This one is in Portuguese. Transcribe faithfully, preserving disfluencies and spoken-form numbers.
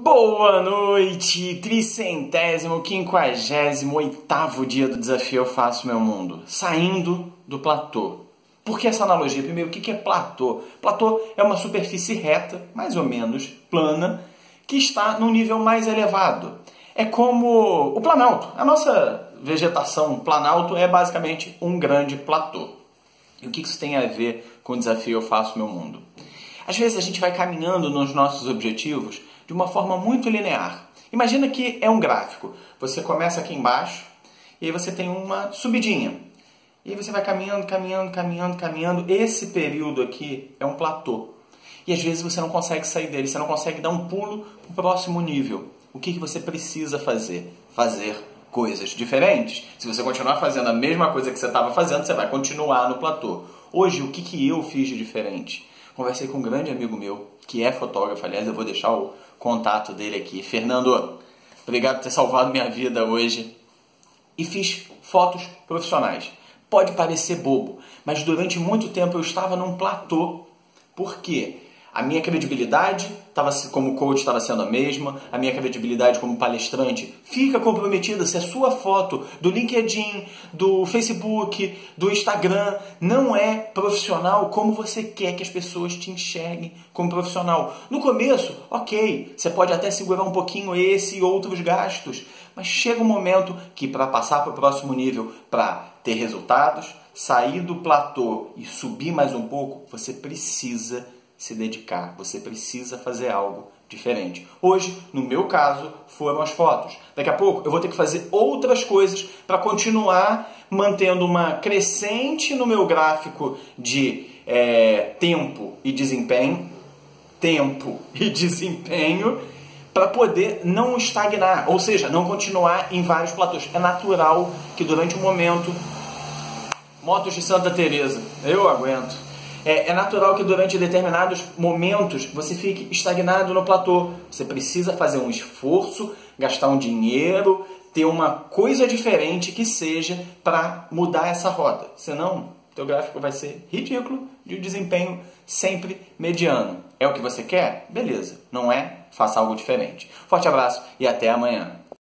Boa noite! Tricentésimo, quinquagésimo, oitavo dia do desafio Eu Faço Meu Mundo. Saindo do platô. Por que essa analogia? Primeiro, o que é platô? Platô é uma superfície reta, mais ou menos plana, que está num nível mais elevado. É como o Planalto. A nossa vegetação Planalto é basicamente um grande platô. E o que isso tem a ver com o desafio Eu Faço Meu Mundo? Às vezes a gente vai caminhando nos nossos objetivos de uma forma muito linear. Imagina que é um gráfico. Você começa aqui embaixo e aí você tem uma subidinha. E aí você vai caminhando, caminhando, caminhando, caminhando. Esse período aqui é um platô. E às vezes você não consegue sair dele, você não consegue dar um pulo para o próximo nível. O que você precisa fazer? Fazer coisas diferentes. Se você continuar fazendo a mesma coisa que você estava fazendo, você vai continuar no platô. Hoje, o que, que eu fiz de diferente? Conversei com um grande amigo meu, que é fotógrafo, aliás, eu vou deixar o contato dele aqui. Fernando, obrigado por ter salvado minha vida hoje. E fiz fotos profissionais. Pode parecer bobo, mas durante muito tempo eu estava num platô. Por quê? A minha credibilidade tava, como coach estava sendo a mesma, a minha credibilidade como palestrante fica comprometida se a sua foto do LinkedIn, do Facebook, do Instagram não é profissional como você quer que as pessoas te enxerguem como profissional. No começo, ok, você pode até segurar um pouquinho esse e outros gastos, mas chega um momento que para passar para o próximo nível, para ter resultados, sair do platô e subir mais um pouco, você precisa se dedicar, você precisa fazer algo diferente. Hoje, no meu caso, foram as fotos. Daqui a pouco eu vou ter que fazer outras coisas para continuar mantendo uma crescente no meu gráfico de é, tempo e desempenho, tempo e desempenho, para poder não estagnar, ou seja, não continuar em vários platôs. É natural que durante um momento, motos de Santa Teresa, eu aguento. É, é natural que durante determinados momentos você fique estagnado no platô. Você precisa fazer um esforço, gastar um dinheiro, ter uma coisa diferente que seja para mudar essa rota. Senão, teu gráfico vai ser ridículo e o desempenho sempre mediano. É o que você quer? Beleza. Não é? Faça algo diferente. Forte abraço e até amanhã.